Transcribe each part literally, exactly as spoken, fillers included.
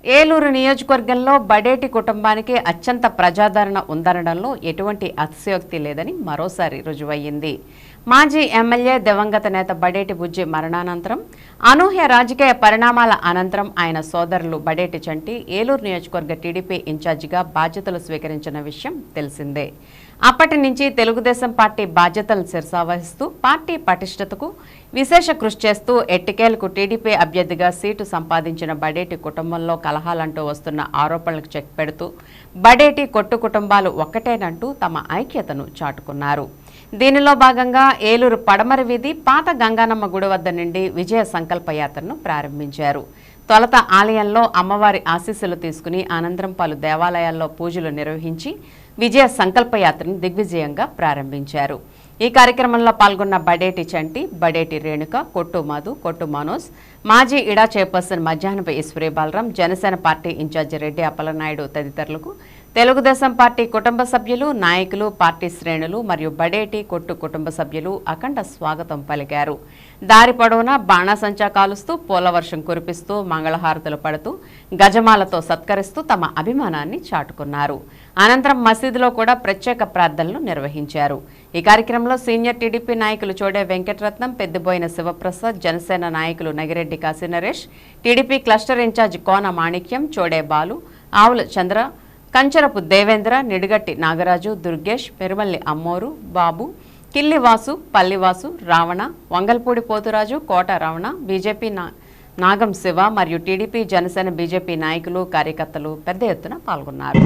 ఏలూరు నియోజకవర్గంలో బడేటి కుటుంబానికి అత్యంత ప్రజాదరణ ఉందనడంలో ఎటువంటి అతిశయోక్తి లేదని మరోసారి రుజువయ్యింది. మాజీ ఎమ్మెల్యే దివంగత నేత బడేటి బుజ్జి మరణానంతరం అనూహ్య రాజకీయ పరిణామాల అనంతరం ఆయన సోదరులు బడేటి చంటి ఏలూరు నియోజకవర్గ టీడీపీ ఇన్ఛార్జిగా బాధ్యతలు స్వీకరించిన విషయం తెలిసిందే. అప్పటి నుంచి తెలుగుదేశం పార్టీ బాధ్యతలను శిరసావహిస్తూ పార్టీ పటిష్టతకు విశేష కృషి చేస్తూ ఎట్టికేలకు టీడీపీ అభ్యర్థిగా సీటు సంపాదించిన బడేటి కుటుంబంలో కలహాలంటూ వస్తున్న ఆరోపణలకు చెక్ పెడుతూ బడేటి కొట్టు కుటుంబాలు ఒక్కటేనంటూ తమ ఐక్యతను చాటుకున్నారు. దీనిలో భాగంగా ఏలూరు పడమర వీధి పాత గంగానమ్మ గుడి వద్ద నుండి విజయ సంకల్ప యాత్రను ప్రారంభించారు. తొలత ఆలయంలో అమ్మవారి ఆశీస్సులు తీసుకుని అనంతరం పలు దేవాలయాల్లో పూజలు నిర్వహించి విజయ సంకల్ప యాత్రను దిగ్విజయంగా ప్రారంభించారు. ఈ కార్యక్రమంలో పాల్గొన్న బడేటి చంటి, బడేటి రేణుక, కొట్టు మధు, కొట్టు మనోజ్, మాజీ ఇడా chairperson Madhyahnapu Eswari Balaram, Janasena party incharge Reddy Appalanaidu తదితరులకు తెలుగుదేశం పార్టీ కుటుంబ సభ్యులు, నాయకులు, పార్టీ శ్రేణులు మరియు బడేటి కొట్టు కుటుంబ సభ్యులు అఖండ స్వాగతం పలికారు. దారి పొడవునా బాణాసంచా కాలుస్తూ పూలవర్షం కురిపిస్తూ మంగళహారతులు పడుతూ గజమాలతో సత్కరిస్తూ తమ అభిమానాన్ని చాటుకున్నారు. అనంతరం మసీదులో కూడా ప్రత్యేక ప్రార్థనలు నిర్వహించారు. ఈ కార్యక్రమంలో సీనియర్ టీడీపీ నాయకులు చోడే వెంకటరత్నం, పెద్దిబోయిన శివప్రసాద్, జనసేన నాయకులు Nagireddy Kasinaresh, TDP cluster incharge Kona Manikyam, Chode Balu, Avula Chandra, Kancharapu Devendra, Nidigatti Nagaraju, Durgesh, Perumalli Ammoru, Babu, Killivasu, Pallivasu, Ravana, Vangalpudi Poturaju, Kota Ravana, BJP నా నాగం శివ మరియు టీడీపీ, జనసేన, బీజేపీ నాయకులు, కార్యకర్తలు పెద్ద ఎత్తున పాల్గొన్నారు.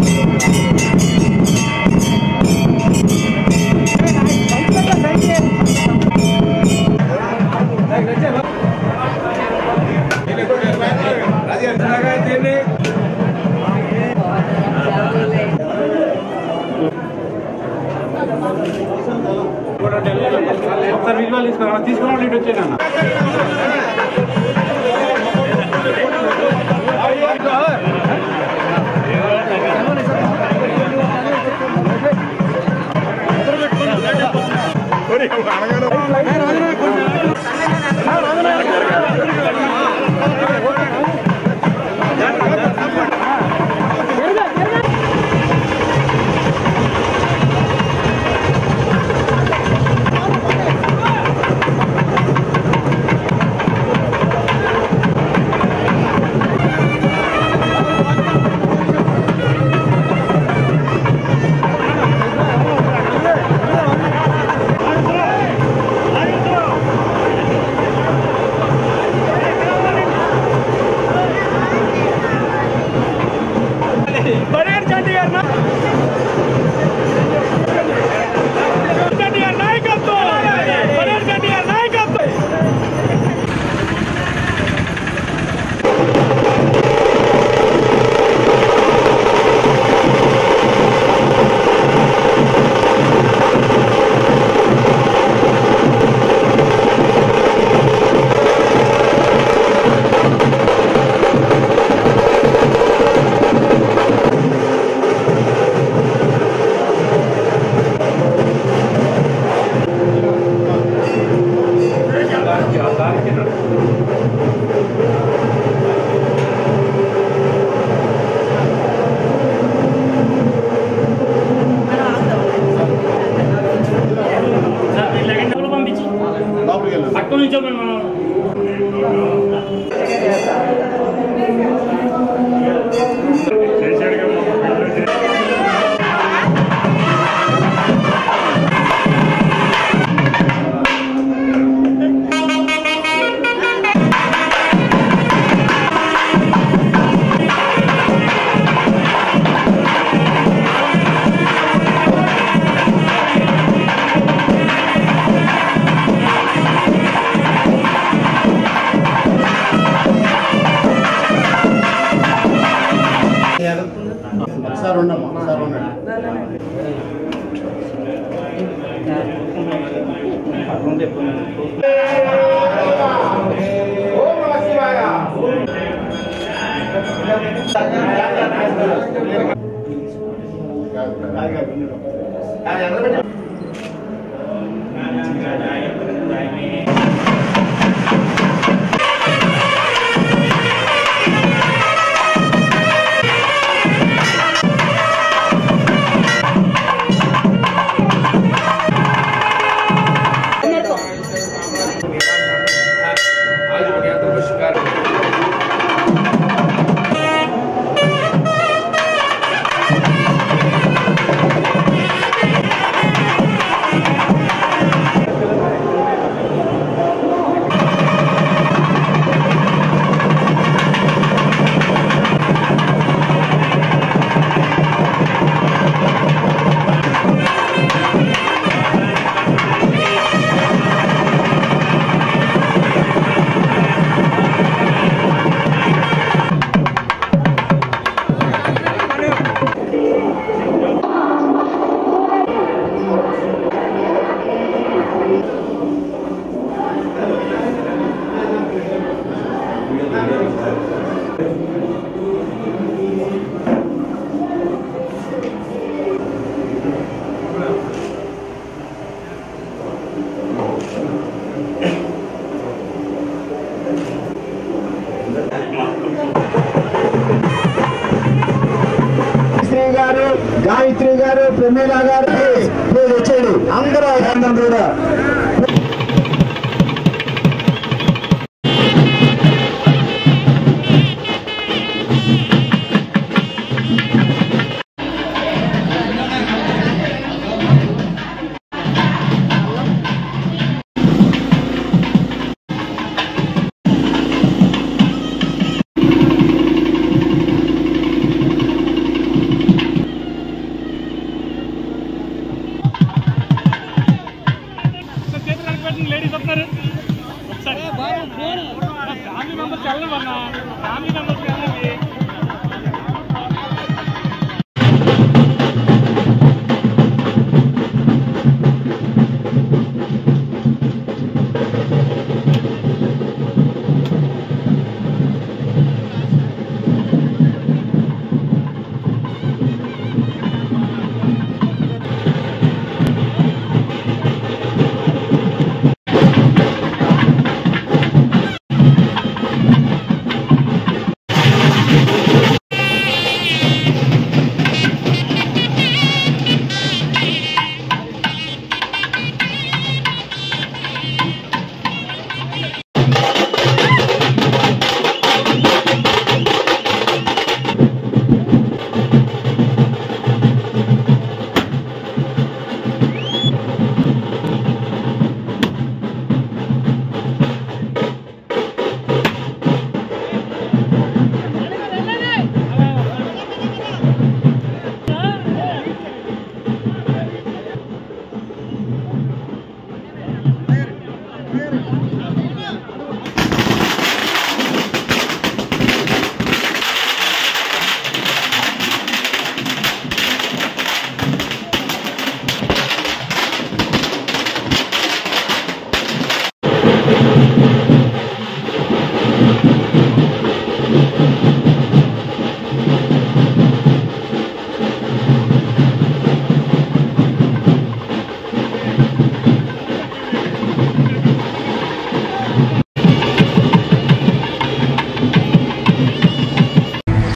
తీసుకున్నాడు ఇటు వచ్చేదన్న అక్కడి నుంచో మనం ఒకసారి ఉండమ్మా ఒకసారి ఉండండి. చౌదరి గారు, ప్రమీలా గారు వచ్చేది అందరూ అందరం కూడా లేడీస్ వస్తారు ఒకసారి ఫ్యామిలీ మెంబర్స్ వెళ్ళండి అన్న ఫ్యామిలీ మెంబర్స్ వెళ్ళండి.